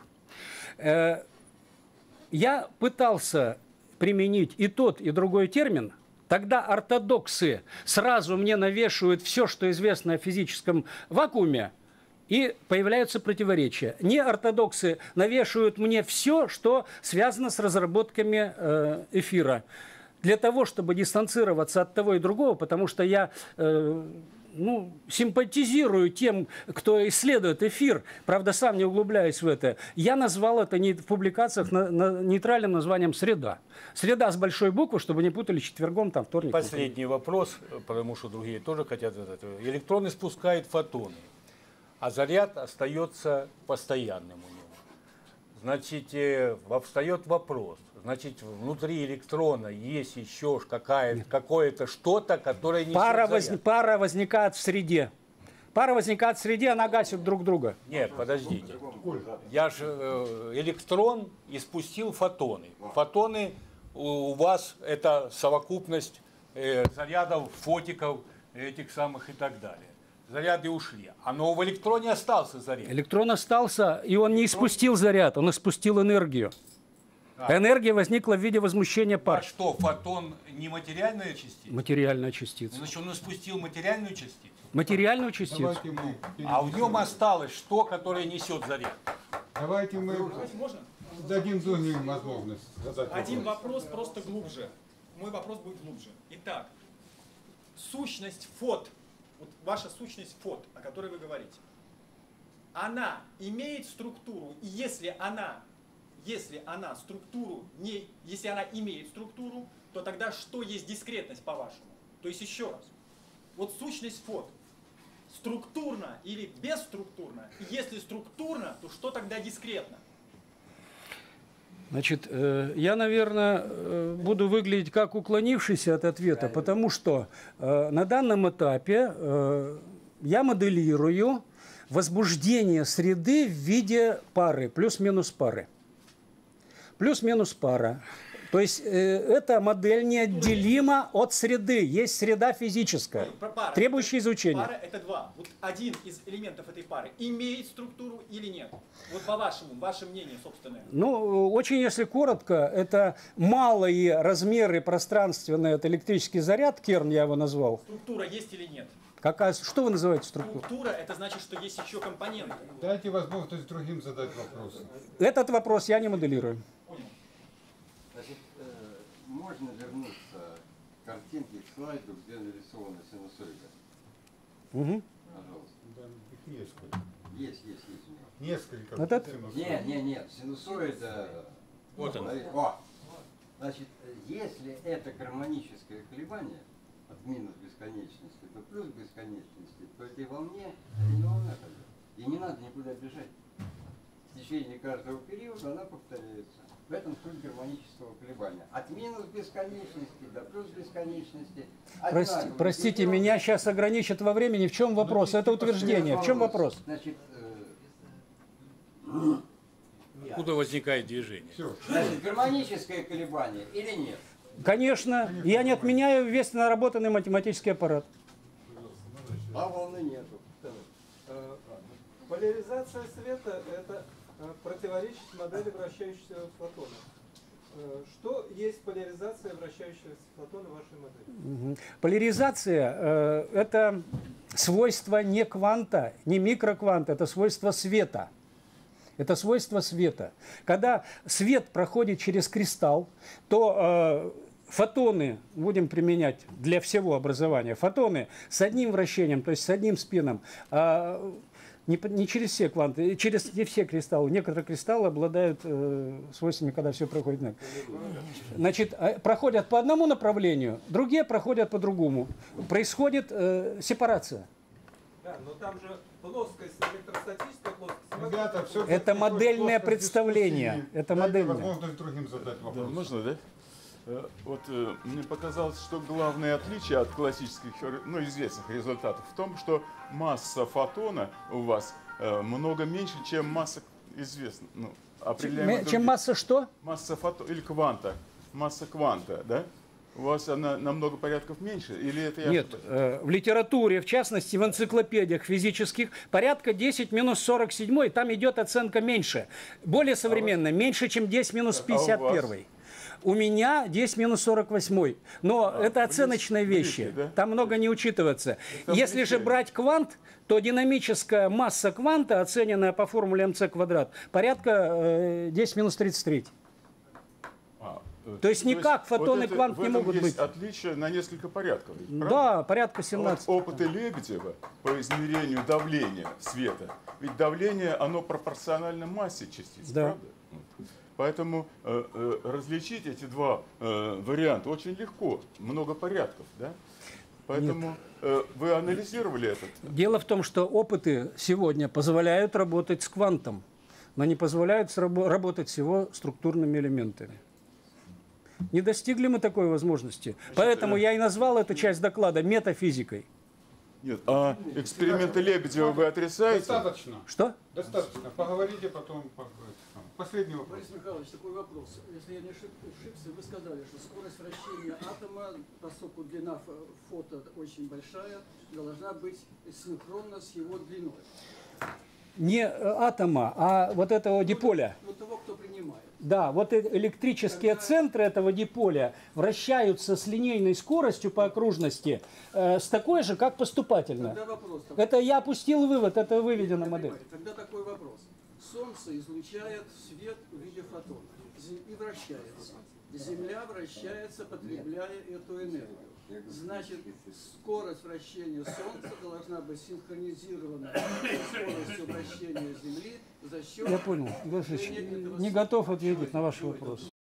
Я пытался применить и тот, и другой термин. Тогда ортодоксы сразу мне навешивают все, что известно о физическом вакууме, и появляются противоречия. Неортодоксы навешивают мне все, что связано с разработками э, эфира. Для того, чтобы дистанцироваться от того и другого, потому что я э, ну, симпатизирую тем, кто исследует эфир, правда, сам не углубляюсь в это, я назвал это не, в публикациях на, на, нейтральным названием «среда». Среда с большой буквы, чтобы не путали четвергом, там, вторником. Последний вопрос, потому что другие тоже хотят задать. Электроны спускают фотоны, а заряд остается постоянным у него. Значит, встает вопрос. Значит, внутри электрона есть еще какое-то что-то, которое несет пара, воз... пара возникает в среде. Пара возникает в среде, она гасит друг друга. Нет, подождите. Я же электрон испустил фотоны. Фотоны у вас это совокупность зарядов, фотиков, этих самых и так далее. Заряды ушли. А но в электроне остался заряд. Электрон остался, и он не испустил заряд, он испустил энергию. А. Энергия возникла в виде возмущения пар. А что, фотон не материальная частица? Материальная частица. Значит, он испустил материальную частицу? Материальную частицу. А в нем осталось что, которое несет заряд? Давайте мы Можно? дадим Дуне возможность задать Один вопрос. вопрос просто глубже. Мой вопрос будет глубже. Итак, сущность фот, вот ваша сущность фот, о которой вы говорите, она имеет структуру, и если она, если она структуру не, если она имеет структуру, то тогда что есть дискретность, по-вашему? То есть еще раз, вот сущность фот структурно или бесструктурно, и если структурно, то что тогда дискретно? Значит, э, я, наверное, э, буду выглядеть как уклонившийся от ответа, потому что э, на данном этапе э, я моделирую возбуждение среды в виде пары, плюс-минус пары. Плюс-минус пара. То есть э, эта модель неотделима от среды. Есть среда физическая, Пара. требующая изучения. Пара это два. Вот один из элементов этой пары имеет структуру или нет? Вот по вашему, ваше мнение собственное. Ну, очень если коротко, это малые размеры пространственные, это электрический заряд, Керн я его назвал. Структура есть или нет? Какая, что вы называете структуру? Структура это значит, что есть еще компоненты. Дайте возможность другим задать вопросы. Этот вопрос я не моделирую. Значит, э, можно вернуться к картинке, к слайду, где нарисована синусоида? Угу. Пожалуйста. Да, их несколько. Есть, есть, есть у меня. Несколько. Вот это? Нет, нет, нет, синусоида... Вот она. Смотри, О! Значит, если это гармоническое колебание от минус бесконечности до плюс бесконечности, то этой волне они не волна тогда. И не надо никуда бежать. В течение каждого периода она повторяется. В этом суть гармонического колебания. От минус бесконечности до плюс бесконечности. Прости, одинаковый простите, период. меня сейчас ограничат во времени. В чем вопрос? Это утверждение. В чем вопрос? Значит, э, Откуда возникает движение? Все. значит, гармоническое колебание или нет? Конечно, я не отменяю весь наработанный математический аппарат. А волны нету. Э, Поляризация света – это э, противоречит модели вращающегося фотона. Э, Что есть поляризация вращающегося фотона в вашей модели? Мгм. Поляризация э, – это свойство не кванта, не микрокванта, это свойство света. Это свойство света. Когда свет проходит через кристалл, то э, фотоны, будем применять для всего образования, фотоны с одним вращением, то есть с одним спином, э, не, не через все кванты, через не все кристаллы. Некоторые кристаллы обладают э, свойствами, когда все проходит. на- Значит, э, проходят по одному направлению, другие проходят по другому. Происходит э, сепарация. Да, но там же плоскость, электростатическая плоскость. Ребята, все. Это модельное представление. Это Дайте модельное. возможность другим задать Да, вопросы. можно, да? Э, Вот э, мне показалось, что главное отличие от классических, ну, известных результатов в том, что масса фотона у вас э, много меньше, чем масса известна, ну, определяемая Чем другими. масса что? Масса фото или кванта, масса кванта, да? У вас она намного порядков меньше, или это я Нет, ошибаюсь? э, в литературе, в частности в энциклопедиях физических, порядка десять минус сорок семь, там идет оценка меньше. Более современная, меньше, чем десять минус пятьдесят один. У меня десять минус сорок восемь. Но А, это близ- оценочные вещи. близкие, да? Там много не учитывается. Там Если же близкие. брать квант, то динамическая масса кванта, оцененная по формуле эм цэ квадрат, порядка э, десять минус тридцать три. А, э, То есть никак фотон и это- квант в не этом могут есть быть. отличие на несколько порядков. ведь, правда? Да, порядка А вот семнадцать. опыты Лебедева по измерению давления света, ведь давление, оно пропорционально массе частиц, Да. правда? Вот. Поэтому э, э, различить эти два э, варианта очень легко, много порядков, да? Поэтому э, вы анализировали этот? Дело в том, что опыты сегодня позволяют работать с квантом, но не позволяют срабо- работать всего структурными элементами. Не достигли мы такой возможности. Поэтому я и назвал эту часть доклада метафизикой. Нет. А эксперименты Лебедева вы отрицаете? Достаточно. Что? Достаточно. Поговорите, потом поговорите. Последний вопрос. Борис Михайлович, такой вопрос. Если я не ошиб- ошибся, вы сказали, что скорость вращения атома, поскольку длина фо- фото очень большая, должна быть синхронна с его длиной. Не э, атома, а вот этого диполя. Ну, того, кто принимает. Да, вот э- электрические центры этого диполя вращаются с линейной скоростью по окружности, э, с такой же, как поступательно. Тогда вопрос такой. Это я опустил вывод, это выведено модель. Понимаете, тогда такой вопрос. Солнце излучает свет в виде фотона Зе- и вращается. Земля вращается, потребляя эту энергию. Значит, скорость вращения Солнца должна быть синхронизирована с скоростью вращения Земли за счет... Я понял. Игорь Алексеевич, движения этого не готов ответить на ваш вопрос.